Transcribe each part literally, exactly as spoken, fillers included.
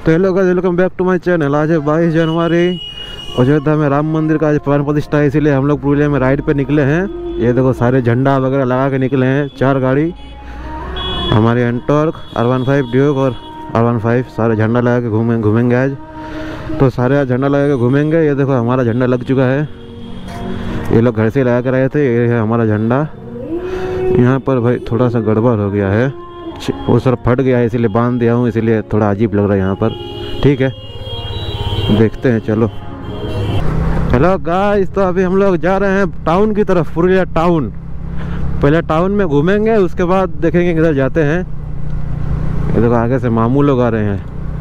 तो hello guys, welcome back to my channel. आज है बाईस जनवरी, अयोध्या में राम मंदिर का आज प्राण प्रतिष्ठा है, इसीलिए हम लोग पुरुलिया में राइड पे निकले हैं। ये देखो सारे झंडा वगैरह लगा के निकले हैं, चार गाड़ी हमारे Ntorq, R one five Duke और आर वन फाइव सारे झंडा लगा के घूमें घूमेंगे आज। तो सारे आज झंडा लगा के घूमेंगे। ये देखो हमारा झंडा लग चुका है, ये लोग घर से लगा कर आए थे। ये है हमारा झंडा। यहाँ पर भाई थोड़ा सा गड़बड़ हो गया है, वो सर फट गया है, इसीलिए बांध दिया हूँ, इसीलिए थोड़ा अजीब लग रहा है यहाँ पर। ठीक है, देखते हैं, चलो। हेलो गाइस, तो अभी हम लोग जा रहे हैं टाउन की तरफ, पुरुलिया टाउन। पहले टाउन में घूमेंगे, उसके बाद देखेंगे किधर जाते हैं। ये देखो आगे से मामू लोग आ रहे हैं।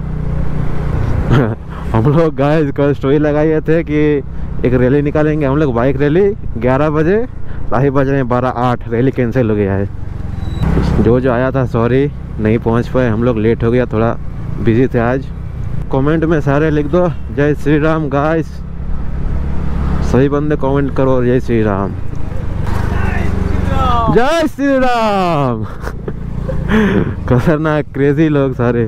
हम लोग गाइस कल स्टोरी लगाए थे कि एक रैली निकालेंगे हम लोग, बाइक रैली ग्यारह बजे, अभी बज रहे हैं बारह आठ, रैली कैंसिल हो गया है। जो जो आया था सॉरी, नहीं पहुंच पाए, हम लोग लेट हो गया, थोड़ा बिजी थे आज। कमेंट में सारे लिख दो जय श्री राम गाइस, सही बंदे कमेंट करो जय श्री राम, जय श्री राम। खतरनाक क्रेजी लोग सारे,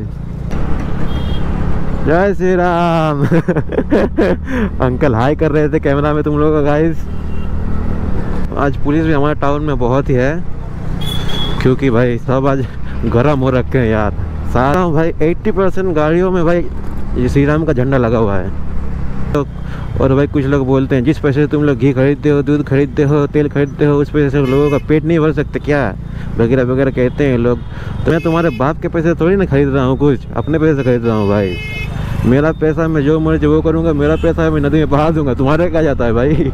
जय श्री राम। अंकल हाई कर रहे थे कैमरा में तुम लोगों का गाइस। आज पुलिस भी हमारे टाउन में बहुत ही है, क्योंकि भाई सब आज गर्म हो रखे हैं यार। सारा भाई अस्सी परसेंट गाड़ियों में भाई ये श्री राम का झंडा लगा हुआ है। तो और भाई कुछ लोग बोलते हैं जिस पैसे से तुम लोग घी खरीदते हो, दूध खरीदते हो, तेल खरीदते हो, उस पैसे से लोगों का पेट नहीं भर सकते क्या, वगैरह वगैरह कहते हैं लोग। तो मैं तुम्हारे बाप के पैसे थोड़ी ना खरीद रहा हूँ, कुछ अपने पैसे से खरीद रहा हूँ भाई। मेरा पैसा मैं जो मर्जी वो करूँगा, मेरा पैसा मैं नदी में बहा दूंगा, तुम्हारे क्या जाता है भाई।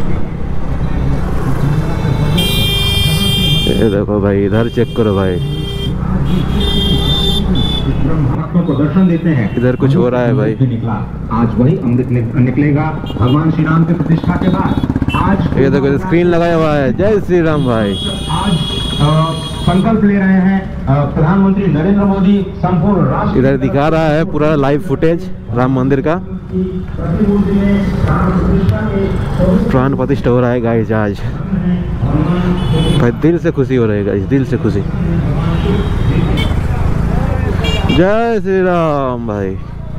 ये देखो भाई, इधर चेक करो भाई, भक्तों को दर्शन देते हैं। इधर कुछ हो रहा है भाई। निकला आज वही अमृत निकलेगा भगवान श्री राम की प्रतिष्ठा के बाद। आज ये देखो स्क्रीन लगाया हुआ है, जय श्री राम भाई। आज संकल्प ले रहे हैं प्रधानमंत्री नरेंद्र मोदी, संपूर्ण राष्ट्र। इधर दिखा रहा है पूरा लाइव फुटेज राम मंदिर का। प्राण प्रतिष्ठा हो रहा है गाइस आज। भाई दिल से खुशी हो रही है गाइस, दिल से खुशी। जय श्री राम भाई।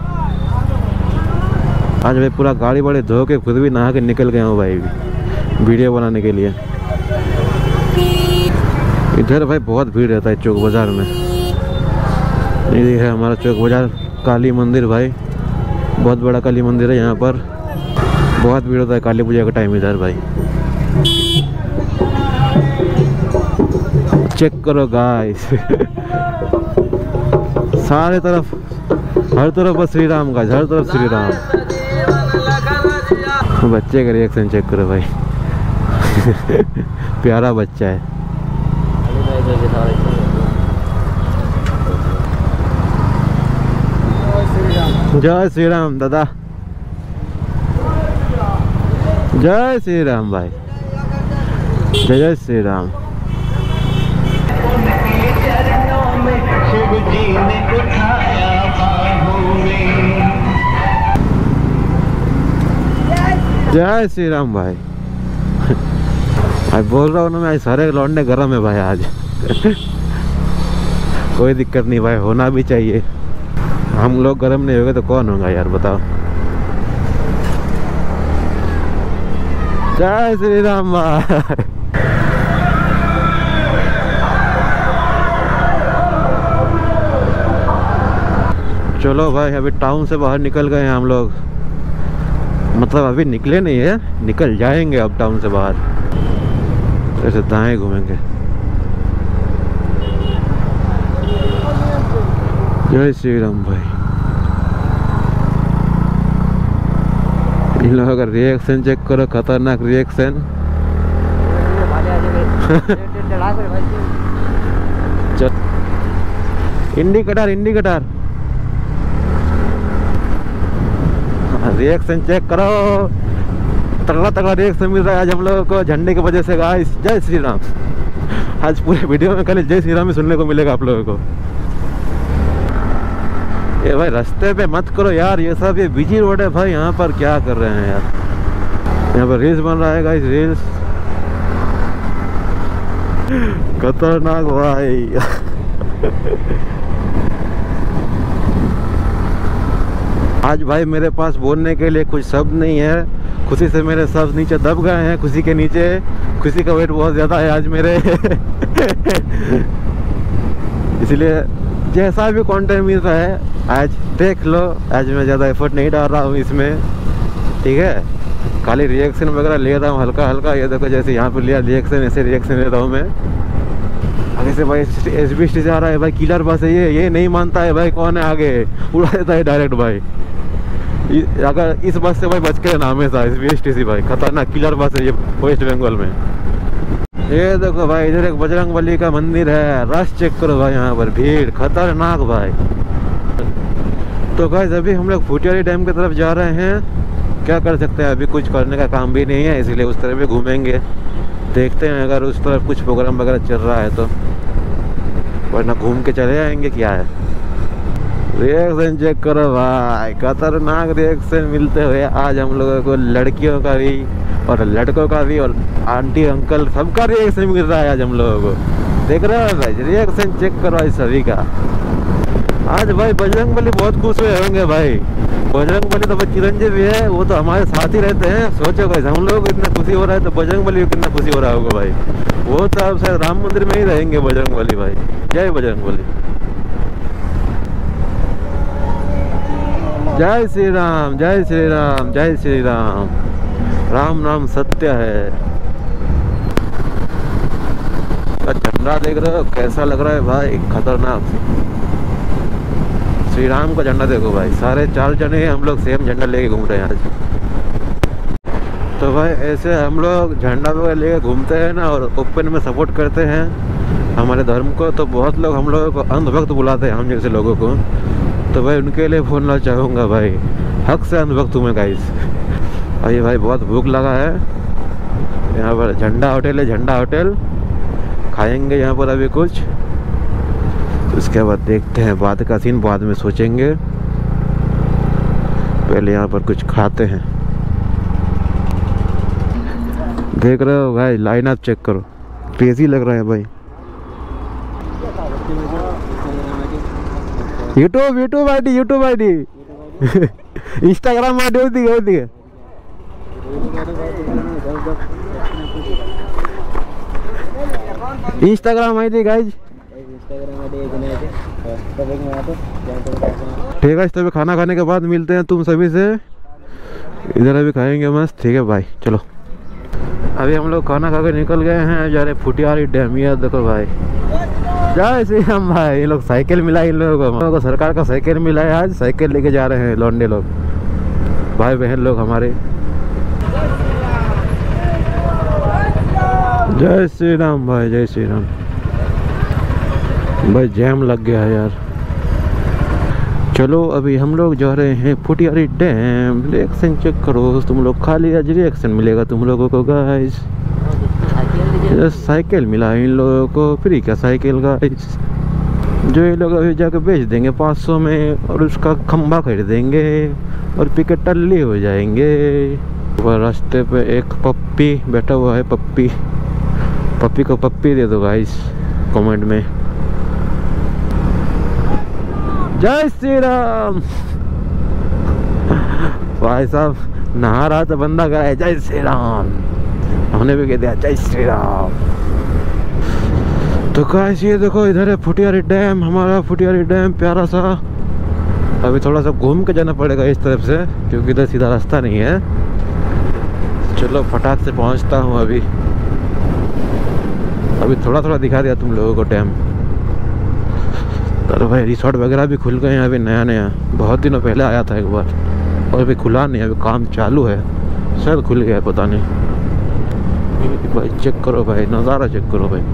आज भाई पूरा गाड़ी बड़े धो के खुद भी नहा के निकल गया हूँ भाई, वीडियो बनाने के लिए। इधर भाई बहुत भीड़ रहता है चौक बाजार में। ये है हमारा चौक बाजार, काली मंदिर भाई, बहुत बड़ा काली मंदिर है यहाँ पर। बहुत भीड़ होता है काली पूजा का टाइम इधर भाई। चेक करो गाइस। सारे तरफ, हर तरफ बस श्री राम का, हर तरफ श्री राम। बच्चे का रिएक्शन चेक करो भाई। प्यारा बच्चा है। जय श्री राम दादा, जय श्री राम भाई, जय जय श्री राम। जय श्री राम भाई। भाई बोल रहा हूँ ना मैं, सारे लौंडे गरम है भाई आज। कोई दिक्कत नहीं भाई, होना भी चाहिए। हम लोग गरम नहीं होंगे तो कौन होगा यार, बताओ। जय श्री राम भाई। चलो भाई, अभी टाउन से बाहर निकल गए हैं हम लोग, मतलब अभी निकले नहीं है, निकल जाएंगे अब टाउन से बाहर। ऐसे दाएं घूमेंगे। जय श्री राम भाई। इन लोगों का रिएक्शन चेक करो, खतरनाक reaction. Indicator indicator reaction check करो, तगड़ा तगड़ा रिएक्शन मिल रहा है आज हम लोगों को झंडे की वजह से गाइस। जय श्री राम। आज पूरे वीडियो में खाली जय श्री राम ही सुनने को मिलेगा आप लोगों को। ये भाई रास्ते पे मत करो यार ये सब, ये बिजी रोड है भाई, यहाँ पर क्या कर रहे हैं यार। यहाँ पर रील्स बन रहा है गाइस, रील्स। खतरनाक भाई। आज भाई मेरे पास बोलने के लिए कुछ शब्द नहीं है, खुशी से मेरे शब्द नीचे दब गए हैं, खुशी के नीचे। खुशी का वेट बहुत ज़्यादा है आज मेरे इसलिए जैसा भी कंटेंट मिल रहा है आज देख लो। आज मैं ज़्यादा एफर्ट नहीं डाल रहा हूँ इसमें, ठीक है। खाली रिएक्शन वगैरह ले रहा हूँ हल्का हल्का। ये देखो जैसे यहाँ पर लिया रिएक्शन, ऐसे रिएक्शन ले रहा हूँ मैं। आगे से भाई एस बी एस टी से आ रहा है भाई, किलर बस है ये ये नहीं मानता है भाई कौन है आगे, उड़ा देता है डायरेक्ट भाई। अगर इस बस से भाई बच के रहना हमेशा, S B S T C भाई खतरनाक किलर बस है ये वेस्ट बंगाल में। ये देखो भाई इधर एक बजरंगबली का मंदिर है, रश चेक करो भाई, यहाँ पर भीड़ खतरनाक भाई। तो गाइस अभी हम लोग फुटियारी डैम की तरफ जा रहे हैं। क्या कर सकते हैं, अभी कुछ करने का काम भी नहीं है, इसीलिए उस तरफ भी घूमेंगे। देखते हैं अगर उस तरफ कुछ प्रोग्राम वगैरह चल रहा है तो, वरना घूम के चले आएंगे। क्या है, रिएक्शन चेक करो भाई, खतरनाक रिएक्शन मिलते हुए आज हम लोगों को, लड़कियों का भी और लड़कों का भी और आंटी अंकल सबका रिएक्शन मिल रहा है आज हम लोगों को। देख रहे हो भाई, रिएक्शन चेक करो आज सभी का। आज भाई बजरंगबली बहुत खुश हुए होंगे भाई। बजरंगबली तो चिरंजीवी है, वो तो हमारे साथ ही रहते हैं। सोचो भाई हम लोग को इतना खुशी हो रहा है तो बजरंगबली को कितना खुशी हो रहा होगा भाई। वो तो अब शायद राम मंदिर में ही रहेंगे बजरंगबली भाई। जय बजरंगबली, जय श्री राम, जय श्री राम, जय श्री राम। राम नाम सत्य है। झंडा देख रहे हो कैसा लग रहा है भाई, खतरनाक। श्री राम का झंडा देखो भाई, सारे चार जने हम लोग सेम झंडा लेके घूम रहे हैं आज। तो भाई ऐसे हम लोग झंडा वगैरह लेके घूमते हैं ना, और ओपन में सपोर्ट करते हैं हमारे धर्म को। तो बहुत लोग हम लोगों को अंधभक्त बुलाते हैं, हम जैसे लोगों को। तो भाई उनके लिए बोलना चाहूँगा भाई, हक से अंधभक्त हूँ मैं गाइस। और ये भाई बहुत भूख लगा है। यहाँ पर झंडा होटल है, झंडा होटल खाएंगे यहाँ पर अभी कुछ, उसके बाद देखते हैं बाद का सीन, बाद में सोचेंगे। पहले यहाँ पर कुछ खाते हैं। देख रहे हो भाई, लाइन आप चेक करो, क्रेजी लग रहा है भाई। यूट्यूब यूट्यूब आई डी यूट्यूब आई डी इंस्टाग्राम आई डी होती है होती है इंस्टाग्राम आई डी गाइज। ठीक है, तभी खाना खाने के बाद मिलते हैं तुम सभी से। इधर अभी खाएंगे मस्त, ठीक है भाई। चलो अभी हम लोग खाना खा के निकल गए हैं, जा रहे फुटियारी डैम। ये देखो भाई, जय श्री राम भाई। ये लोग साइकिल मिला, इन लोगों को, को सरकार का साइकिल मिला है आज। साइकिल लेके जा रहे हैं लौंडे लोग, भाई बहन लोग हमारे। जय श्री राम भाई, जय श्री राम भाई। जैम लग गया है यार। चलो अभी हम लोग जा रहे हैं फुटियारी डैम। रिएक्शन चेक करो तुम लोग, खाली आज रिएक्शन मिलेगा तुम लोगों को गाइस। साइकिल मिला इन लोगों को, फ्री का साइकिल गाइस, जो ये लोग अभी जाकर बेच देंगे पाँच सौ में, और उसका खंभा खरीदेंगे और पीके टल्ली हो जाएंगे। वह रास्ते पे एक पप्पी बैठा हुआ है, पप्पी पप्पी को पप्पी दे दो गाइस कमेंट में। जय श्री राम भाई साहब, नहा रहा तो बंदा कह रहा है जय श्री राम, हमने भी कह दिया जय श्री राम। तो गाइस ये देखो इधर है फुटियारी डैम, हमारा फुटियारी डैम प्यारा सा। अभी थोड़ा सा घूम के जाना पड़ेगा इस तरफ से, क्योंकि इधर सीधा रास्ता नहीं है। चलो फटाक से पहुंचता हूँ। अभी अभी थोड़ा थोड़ा दिखा दिया तुम लोगों को डैम। तो भाई रिसोर्ट वगैरह भी खुल गए हैं अभी नया नया, बहुत दिनों पहले आया था एक बार, और अभी खुला नहीं, अभी काम चालू है, शायद खुल गया है पता नहीं। भाई चेक करो भाई, नज़ारा चेक करो भाई,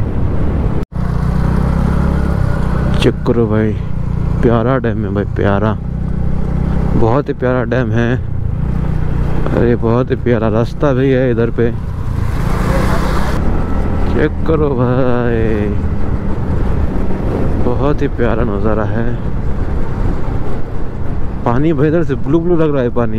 चेक करो भाई, प्यारा डैम है भाई, प्यारा, बहुत ही प्यारा डैम है। अरे बहुत ही प्यारा रास्ता भी है इधर पे, चेक करो भाई, बहुत ही प्यारा नज़ारा है। पानी भाई इधर से ब्लू ब्लू लग रहा है, पानी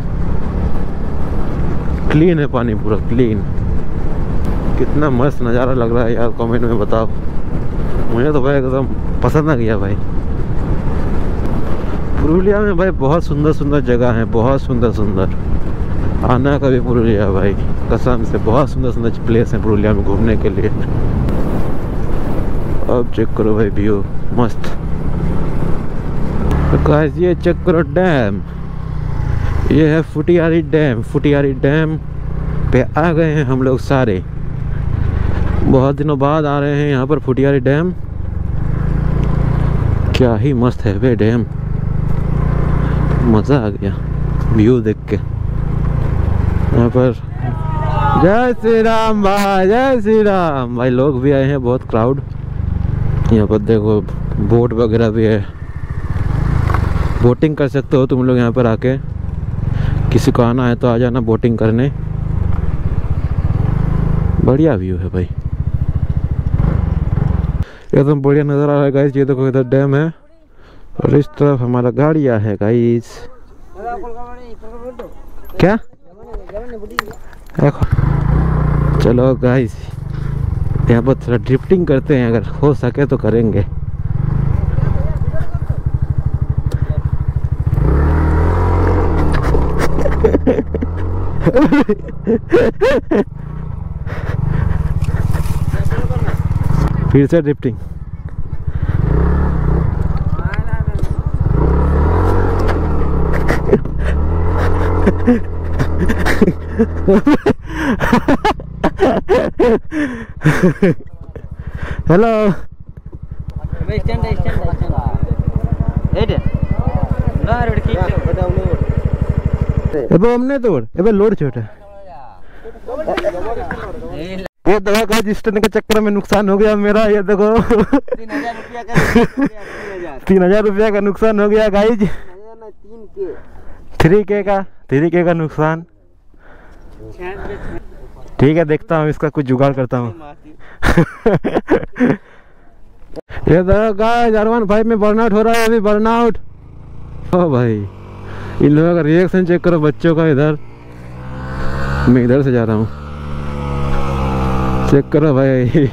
क्लीन है, पानी पूरा क्लीन। कितना मस्त नज़ारा लग रहा है यार, कमेंट में बताओ। मुझे तो भाई एकदम पसंद आ गया भाई, पुरुलिया में भाई बहुत सुंदर सुंदर जगह है, बहुत सुंदर सुंदर। आना कभी पुरुलिया भाई, कसम से बहुत सुंदर सुंदर प्लेस है पुरुलिया में घूमने के लिए। अब चेक करो भाई व्यू मस्त। तो गाइस ये चेक करो डैम, ये है फुटियारी डैम। फुटियारी डैम पे आ गए हैं हम लोग सारे, बहुत दिनों बाद आ रहे हैं यहाँ पर फुटियारी डैम। क्या ही मस्त है वे डैम, मज़ा आ गया व्यू देख के। यहाँ पर जय श्री राम भाई, जय श्री राम भाई। लोग भी आए हैं, बहुत क्राउड। यहाँ पर देखो बोट वगैरह भी है, बोटिंग कर सकते हो तुम लोग यहाँ पर आके। किसी को आना है तो आ जाना बोटिंग करने, बढ़िया व्यू है भाई, एकदम बढ़िया नज़र आ रहा है गाइस। ये देखो इधर डैम है और इस तरफ हमारा गाड़िया है गाइस। क्या चलो गाइस यहाँ पर थोड़ा ड्रिफ्टिंग करते हैं, अगर हो सके तो करेंगे। फिर से ड्रिफ्टिंग। हेलो एबे हमने तोड़ एबे लोड छोटा। ये दवा का रजिस्टर के चक्कर में नुकसान हो गया मेरा। ये देखो तीन हजार रुपया का नुकसान हो गया गाइज। थ्री के का थ्री के का नुकसान। ठीक है देखता हूँ, इसका कुछ जुगाड़ करता हूँ। ये देखो गाइज आर वन फाइव में बर्नआउट हो रहा है अभी, बर्नआउट। ओ भाई इन लोगों का रिएक्शन चेक करो बच्चों का। इधर मैं इधर से जा रहा हूँ, चेक करो भाई।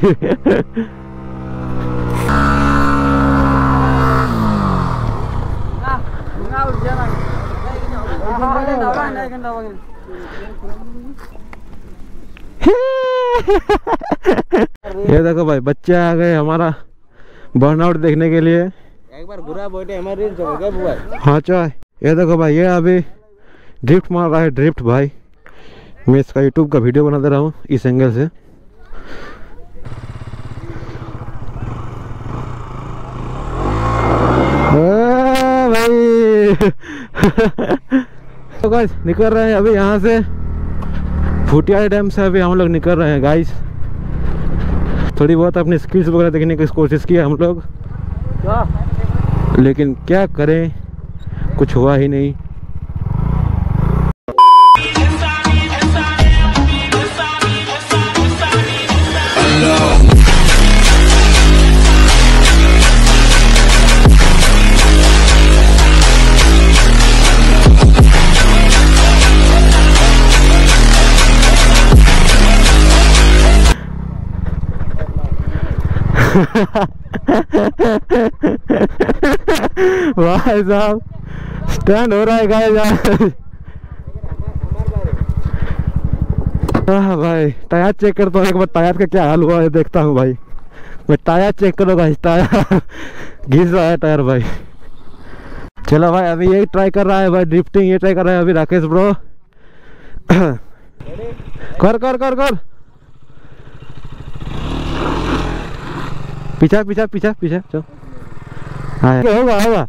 ये देखो भाई बच्चे आ गए हमारा बर्नआउट देखने के लिए। एक बार बुरा बोले हमारे जो गए बुआ। हाँ चाय। ये देखो भाई ये अभी ड्रिफ्ट मार रहा है, ड्रिफ्ट भाई। मैं इसका यूट्यूब का वीडियो बना दे रहा हूँ इस एंगल से। भाई तो गाइस निकल रहे हैं अभी यहाँ से, फुटियारी डैम से अभी हम लोग निकल रहे हैं गाइस। थोड़ी बहुत अपनी स्किल्स वगैरह देखने की कोशिश की हम लोग, लेकिन क्या करें कुछ हुआ ही नहीं। भाई साहब स्टैंड हो रहा है गाइस। हाँ भाई टायर चेक करता हूँ एक बार, टायर का क्या हाल हुआ है देखता हूँ भाई। मैं टायर चेक करो गाइस, टायर घिस रहा है टायर भाई। चलो भाई अभी यही ट्राई कर रहा है भाई, ड्रिफ्टिंग ये ट्राई कर रहा है अभी राकेश ब्रो। कर कर कर कर पीछा पीछा पीछा पीछा चलो। हाँ होगा होगा।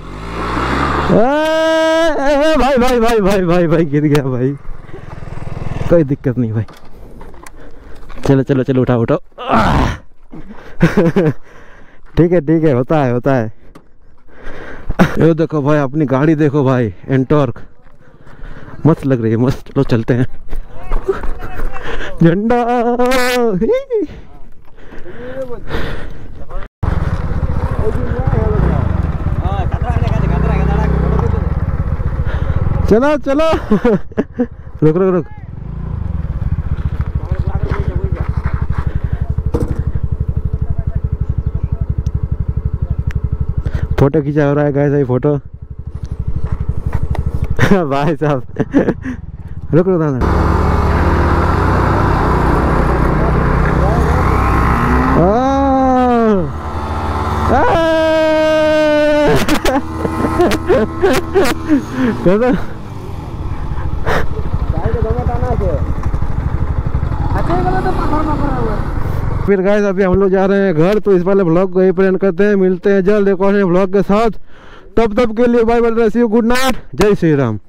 भाई भाई भाई भाई भाई भाई गिर गया भाई, कोई दिक्कत नहीं भाई। चलो चलो चलो उठाओ उठाओ। ठीक है ठीक है, होता है होता है। ये देखो भाई अपनी गाड़ी देखो भाई, एंटॉर्क मस्त लग रही है, मस्त। चलो चलते हैं। झंडा चलो चलो। रुक रुक रुक। फोटो खींचा हो रहा है गाइस, ये फोटो भाई साहब रुक रुक दादा। दादा फिर गाइस अभी हम लोग जा रहे हैं घर, तो इस वाले ब्लॉग को यही प्लान करते हैं। मिलते हैं जल्द एक और ब्लॉग के साथ, तब तब के लिए bye bye, see you, good night, जय श्री राम।